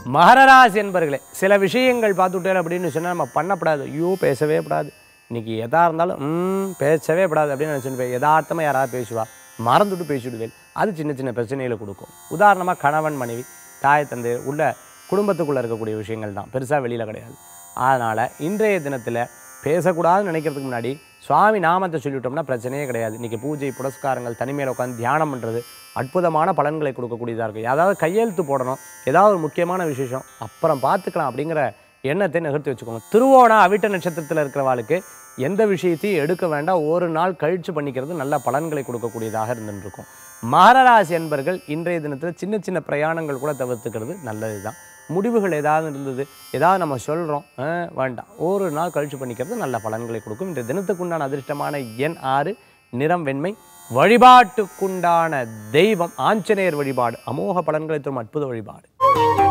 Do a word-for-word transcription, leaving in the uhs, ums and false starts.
மகர ராசி என்பர்களே, சில விஷயங்கள் பார்த்துட்டேன் அப்படின்னு சொன்னால் நம்ம பண்ணப்படாது. ஐயோ பேசவே படாது, இன்றைக்கி எதாக இருந்தாலும் ம் பேசவே படாது அப்படின்னு நினச்சிட்டு போய் யதார்த்தமாக யாராவது பேசுவா, மறந்துட்டு பேசிவிடுவேன். அது சின்ன சின்ன பிரச்சனைகளை கொடுக்கும். உதாரணமாக கணவன் மனைவி தாய் தந்தை உள்ள குடும்பத்துக்குள்ளே இருக்கக்கூடிய விஷயங்கள் தான், பெருசாக வெளியில் கிடையாது. அதனால் இன்றைய தினத்தில் பேசக்கூடாதுன்னு நினைக்கிறதுக்கு முன்னாடி சுவாமி நாமத்தை சொல்லிவிட்டோம்னா பிரச்சனையே கிடையாது. இன்றைக்கி பூஜை புரஸ்காரங்கள் தனிமையில் உட்காந்து தியானம் பண்ணுறது அற்புதமான பலன்களை கொடுக்கக்கூடியதாக இருக்குது. ஏதாவது கையெழுத்து போடணும், ஏதாவது ஒரு முக்கியமான விசேஷம் அப்புறம் பார்த்துக்கலாம் அப்படிங்கிற எண்ணத்தை நிகழ்த்தி வச்சுக்கோங்க. திருவோண அவிட்ட நட்சத்திரத்தில் இருக்கிறவாளுக்கு எந்த விஷயத்தையும் எடுக்க வேண்டாம், ஒரு நாள் கழித்து பண்ணிக்கிறது நல்ல பலன்களை கொடுக்கக்கூடியதாக இருந்துருக்கும். மகர ராசி என்பர்கள் இன்றைய தினத்தில் சின்ன சின்ன பிரயாணங்கள் கூட தவிர்த்துக்கிறது நல்லது தான். முடிவுகள் ஏதாவது இருந்தது, ஏதாவது நம்ம சொல்கிறோம் வேண்டாம், ஒரு நாள் கழித்து பண்ணிக்கிறது நல்ல பலன்களை கொடுக்கும். இந்த தினத்துக்குண்டான அதிர்ஷ்டமான எண் ஆறு, நிறம் வெண்மை. வழிபாட்டுக்குண்டான தெய்வம் ஆஞ்சநேயர் வழிபாடு அமோக பலன்களை தரும் அற்புத வழிபாடு.